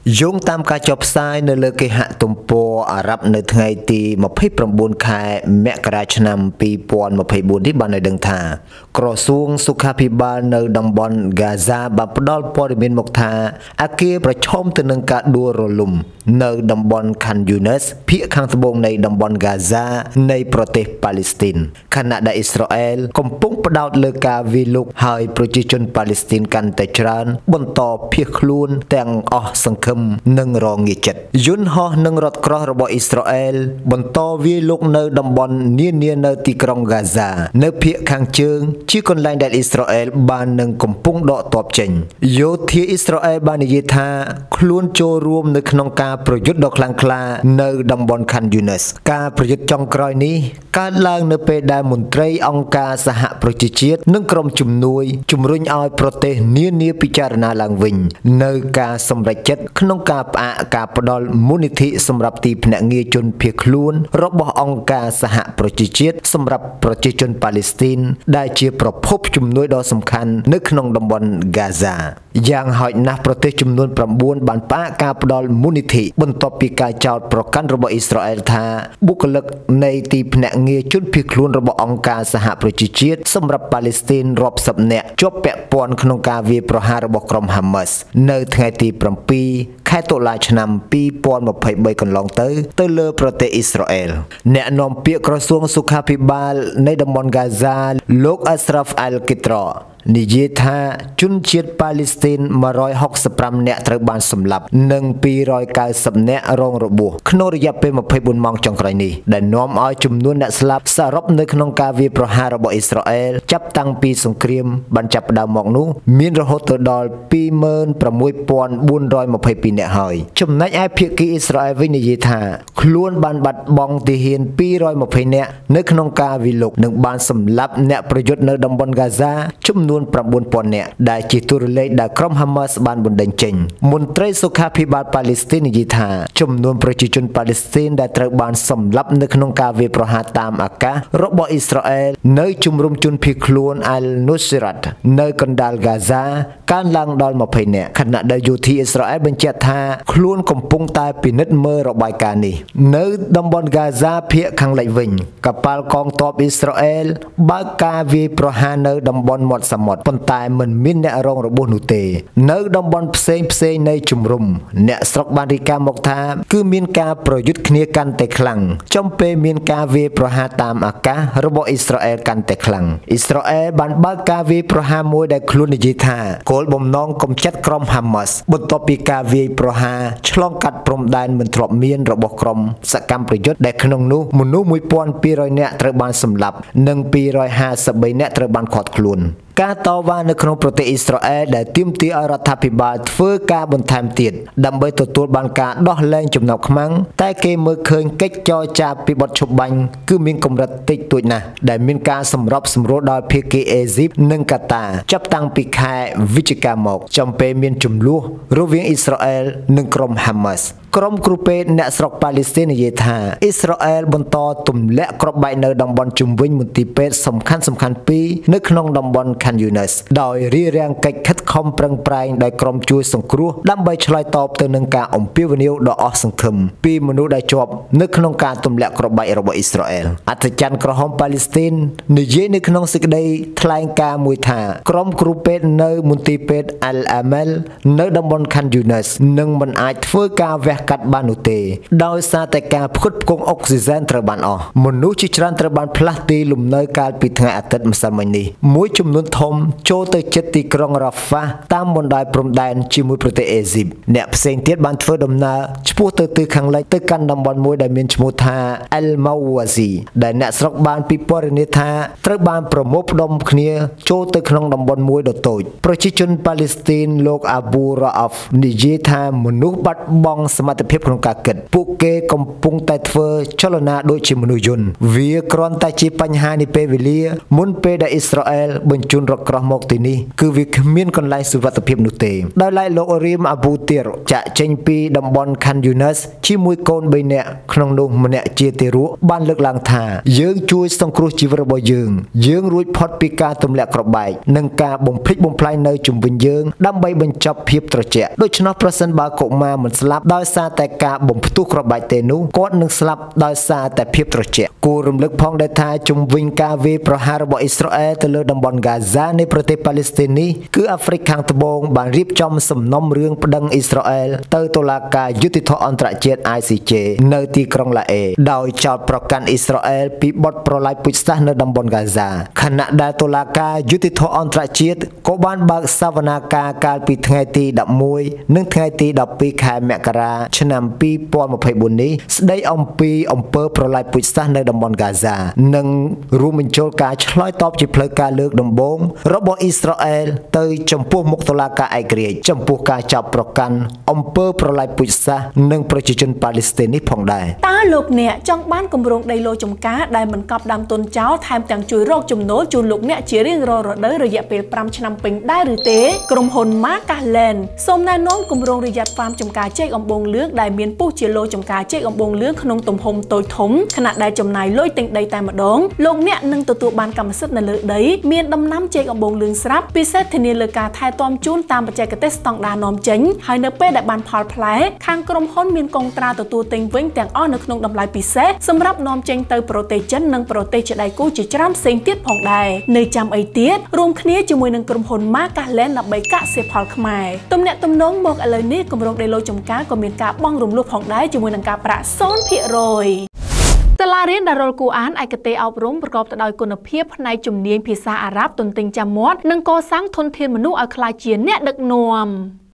យោងតាមការចុះផ្សាយនៅលើគេហទំព័រអារ៉ាប់នៅថ្ងៃទី29ខែមករាឆ្នាំ2024នេះបានឲ្យដឹងថាក្រសួងសុខាភិបាលនៅតំបន់ហ្គាហ្សាបានផ្ដល់ព័ត៌មានមកថាអគារប្រឈមទៅនឹងការដួលរលំនៅតំបន់ខានយូណាសភាគខាងត្បូងនៃតំបន់ហ្គាហ្សានៃប្រទេសប៉ាឡេស្ទីនខណៈដែលអ៊ីស្រាអែលកំពុងផ្ដោតលើការវាយលុកហើយប្រជាជនប៉ាឡេស្ទីនកាន់តែច្រើនបន្តភៀសខ្លួនទាំងអស់សង្ឃឹមនិងរងាចិត្តយន្តហោះនិងរថក្រោះរបស់អ៊ីស្រាអែលបន្តវាយលុកនៅតំបន់នានានៅទីក្រុងហ្គាហ្សានៅភាគខាងជើងជាកន្លែងដែលអ៊ីស្រាអែលបាននឹងកំពុងដកទ័ពចេញយោធាអ៊ីស្រាអែលបាននិយាយថាខ្លួនចូលរួមនៅក្នុងការប្រយុទ្ធដ៏ខ្លាំងក្លានៅតំបន់ខានយូណាសការប្រយុទ្ធចុងក្រោយនេះកើតឡើងនៅពេលដែលមន្ត្រីអង្គការសហប្រជាជាតិនិងក្រុមជំនួយជំរុញឲ្យប្រទេសនានាពិចារណាឡើងវិញនៅការសម្រេចចិត្តក្នុងការផ្អាកការផ្ដល់មូលនិធិសម្រាប់ទីភ្នាក់ងារជនភៀសខ្លួនរបស់អង្គការសហប្រជាជាតិសម្រាប់ប្រជាជនប៉ាឡេស្ទីនដែលជាប្រភពជំនួយដ៏សំខាន់នៅក្នុងតំបន់ហ្គាហ្សាយ៉ាងហោចណាស់ប្រទេសចំនួន9បានផ្អាកការផ្ដល់មូលនិធិបន្ទាប់ពីការចោទប្រកាន់របស់អ៊ីស្រាអែលថាបុគ្គលិកនៃទីភ្នាក់ងារជនភៀសខ្លួនរបស់អង្គការសហប្រជាជាតិសម្រាប់ប៉ាឡេស្ទីនរាប់សិបនាក់ជាប់ពាក់ព័ន្ធក្នុងការវាយប្រហាររបស់ក្រុមហាម៉ាស់នៅថ្ងៃទី7ខែតុលាឆ្នាំ2023កន្លងទៅលើប្រទេសអ៊ីស្រាអែលអ្នកនាំពាក្យក្រសួងសុខាភិបាលនៃតំបន់ហ្គាហ្សាលោកអាស្រាហ្វអាល់គីត្រ៉និយាយថាជនជាតិប៉ាឡេស្ទីន165នាក់ត្រូវបានសម្លាប់និង290នាក់រងរបួសក្នុងរយៈពេល24ម៉ោងចុងក្រោយនេះដែលនាំឲ្យចំនួនអ្នកស្លាប់សរុបនៅក្នុងការវាយប្រហាររបស់អ៊ីស្រាអែលចាប់តាំងពីសង្គ្រាមបានចាប់ផ្ដើមមកនោះមានរហូតទៅដល់26422នាក់ហើយចំណែកឯភាគីអ៊ីស្រាអែលវិញនិយាយថាខ្លួនបានបាត់បង់ទាហាន220នាក់នៅក្នុងការវាយលុកនិងបានសម្លាប់អ្នកប្រយុទ្ធនៅតំបន់ហ្គាហ្សាចំនួន9000នាក់ដែលជាតួលេខដែលក្រុមហាម៉ាស់បានបណ្ដេញចេញមន្ត្រីសុខាភិបាលប៉ាឡេស្ទីននិយាយថាចំនួនប្រជាជនប៉ាឡេស្ទីនដែលត្រូវបានសម្លាប់នៅក្នុងការវាយប្រហារតាមអាកាសរបស់អ៊ីស្រាអែលនៅជំរំជនភៀសខ្លួនអាល់នូស៊ីរ៉ាត់នៅកណ្ដាលហ្គាហ្សាកើនឡើងដល់20នាក់ខណៈដែលយោធាអ៊ីស្រាអែលបញ្ជាក់ថាខ្លួនកំពុងតែពិនិត្យមើលរបាយការណ៍នេះនៅតំបន់ហ្គាហ្សាភាគខាងលិចវិញកប៉ាល់កងទ័ពអ៊ីស្រាអែលបើកការវាយប្រហារនៅតំបន់មាត់សមុទ្រប៉ុន្តែមិនមានអ្នករងរបួសនោះទេនៅតំបន់ផ្សេងនៃជំរំអ្នកស្រុកបានរាយការណ៍មកថាគឺមានការប្រយុទ្ធគ្នាកាន់តែខ្លាំងចំពេលមានការវាយប្រហារតាមអាកាសរបស់អ៊ីស្រាអែលកាន់តែខ្លាំងអ៊ីស្រាអែលបានបើកការវាយប្រហារមួយដែលខ្លួននិយាយថាគោលបំណងកម្ចាត់ក្រុមហាម៉ាស់បន្ទាប់ពីការវាយប្រហារឆ្លងកាត់ព្រំដែនមិនធ្លាប់មានរបស់ក្រុមសកម្មប្រយុទ្ធដែលក្នុងនោះមនុស្ស1200នាក់ត្រូវបានសម្លាប់និង253នាក់ត្រូវបានឃាត់ខ្លួនការតវ៉ានៅក្នុងប្រទេសអ៊ីស្រាអែលដែលទាមទារឲ្យរដ្ឋាភិបាលធ្វើការបន្ថែមទៀតដើម្បីទទួលបានការដោះលែងចំណោទខ្មាំងតែគេមើលឃើញកិច្ចចរចាពីបទឈប់បាញ់គឺមានកម្រិតតិចតួចណាស់ដែលមានការសម្របសម្រួលដោយភាគីអេស៊ីបនិងកាតាចាប់តាំងពីខែវិច្ឆិកាមកចំពេលមានជម្លោះរវាងអ៊ីស្រាអែលនិងក្រុមហាម៉ាស់ក្រុមគ្រូពេទ្យអ្នកស្រុកប៉ាឡេស្ទីននិយាយថាអ៊ីស្រាអែលបន្តទម្លាក់គ្រាប់បែកនៅតំបន់ជុំវិញមន្ទីរពេទ្យសំខាន់ពីរនៅក្នុងតំបន់ខានយូណាសដោយរារាំងកិច្ចខិតខំប្រឹងប្រែងដោយក្រុមជួយសង្គ្រោះដើម្បីឆ្លើយតបទៅនឹងការអំពាវនាវដ៏អស់សង្ឃឹមពីមនុស្សដែលជាប់នៅក្នុងការទម្លាក់គ្រាប់បែករបស់អ៊ីស្រាអែលអធិការក្រហមប៉ាឡេស្ទីននិយាយនៅក្នុងសេចក្តីថ្លែងការណ៍មួយថាក្រុមគ្រូពេទ្យនៅមន្ទីរពេទ្យអាល់អាមែលនៅតំបន់ខានយូណាសនឹងមិនអាចធ្វើការវះកាត់បាននោះទេដោយសារតែការផ្គត់ផ្គង់អុកស៊ីហ្សែនត្រូវបានអស់មនុស្សជាច្រើនត្រូវបានផ្លាស់ទីលំនៅកាលពីថ្ងៃអាទិត្យម្សិលមិញនេះមួយចំនួនធំចូលទៅជិតទីក្រុងរ៉ាហ្វាតាមបណ្ដោយព្រំដែនជាមួយប្រទេសអេស៊ីបអ្នកផ្សេងទៀតបានធ្វើដំណើរឆ្ពោះទៅទិសខាងលិចទៅកាន់តំបន់មួយដែលមានឈ្មោះថាអែលម៉ាវ៉ាស៊ីដែលអ្នកស្រុកបានពិពណ៌នាថាត្រូវបានប្រមូលផ្ដុំគ្នាចូលទៅក្នុងតំបន់មួយដ៏តូចប្រជាជនប៉ាឡេស្ទីនលោកអាប៊ូរ៉ាអហ្វនិយាយថាមនុស្សបាត់បង់សមត្ថភាពក្នុងការគិតពួកគេកំពុងតែធ្វើចលនាដូចជាមនុស្សយន្តវាគ្រាន់តែជាបញ្ហានៃពេលវេលាមុនពេលដែលអ៊ីស្រាអែលបញ្ជូនរថក្រោះមកទីនេះគឺវាគ្មានកន្លែងសុវត្ថិភាពនោះទេដោយឡែកលោករៀមអាប៊ូទីរចាក់ចេញពីតំបន់ខាន់យូណាសជាមួយកូន3នាក់ក្នុងនោះម្នាក់ជាទារកបានលើកឡើងថាយើងជួយសង្គ្រោះជីវិតរបស់យើងរួចផុតពីការទម្លាក់ក្របែកនិងការបំភ្លេចបំផ្លាញនៅជុំវិញយើងដើម្បីបញ្ចប់ភាពត្រជាក់ដូច្នោះប្រសិនបើកុមារមិនស្លាប់ដោយសារតែការបំផ្ទុះក្របែកទេនោះគាត់នឹងស្លាប់ដោយសារតែភាពត្រជាក់គួររំលឹកផងដែរថាជុំវិញការវាយប្រហាររបស់អ៊ីស្រាអែលទៅលើតំបន់ហ្គាហ្សានៃប្រទេសប៉ាឡេស្ទីននេះគឺអាហ្វ្រិកខាងត្បូងបានរៀបចំសំណុំរឿងប្តឹងអ៊ីស្រាអែលទៅតុលាការយុត្តិធម៌អន្តរជាតិ ICJ នៅទីក្រុងឡាអេដោយចោទប្រកាន់អ៊ីស្រាអែលពីបទប្រល័យពូជសាសន៍នៅតំបន់ហ្គាហ្សាខណៈដែលតុលាការយុត្តិធម៌អន្តរជាតិក៏បានបើកសវនាការកាលពីថ្ងៃទី11និងថ្ងៃទី12ខែមករាឆ្នាំ2024នេះស្ដីអំពីអំពើប្រល័យពូជសាសន៍នៅតំបន់ហ្គាហ្សានិងរួមបញ្ចូលការឆ្លើយតបជាផ្លូវការលើកដំបូងរបស់អ៊ីស្រាអែលទៅចំពោះមុខតុលាការឯករាជ្យចំពោះការចាប់ប្រកាន់អំពើប្រល័យពូជសាសន៍និងប្រជាជនប៉ាឡេស្ទីននេះផងដែរតើលោកអ្នកចង់បានគម្រោងដីឡូចំការដែលមិនកប់ដាំទុនចោលថែមទាំងជួយរកចំណូលជូនលោកអ្នកជារៀងរាល់រដូវរយៈពេល5ឆ្នាំពេញដែរឬទេក្រុមហ៊ុន Markland សូមណែនាំគម្រោងរយ័ត្នហ្វាមចំការចេកអំបូងលឿងដែលមានពុះជាឡូចំការចេកអំបូងលឿងក្នុងទំហំតូចធំខណៈដែលចំណាយលុយទិញដីតែម្ដងលោកអ្នកនឹងទទួលបានកម្មសិទ្ធិនៅលើដីមានដំណាំចេកអំបូងលឿងស្រាប់ពិសេសធានាលើការថែទាំជូនតាមបច្ចេកទេសស្តង់ដារនាំចេញហើយនៅពេលដែលបានផលផ្លែខាងក្រុមហ៊ុនមានកងត្រាទទួលទិញវិញទាំងអស់នៅក្នុងតម្លៃពិសេសសម្រាប់នាំចេញទៅប្រទេសចិននិងប្រទេសជាដៃគូជាច្រើនផ្សេងទៀតផងដែរនៅចាំអីទៀតរួមគ្នាជាមួយនឹងក្រុមហ៊ុន Markland ដើម្បីកសិផលខ្មែរទំនាក់ទំនងមកឥឡូវនេះគម្រោងដីឡូចំការក៏មានការបង់រំលោះផងដែរជាមួយនឹងការប្រាក់ 0% សាលារៀនដែលរលគួរអានឯកទេសអប់រំប្រកបទៅដោយគុណភាពផ្នែកជំនាញភាសាអារ៉ាប់ទន្ទិញចាំមាត់និងកសាងធនធានមនុស្សឲ្យក្លាយជាអ្នកដឹកនាំ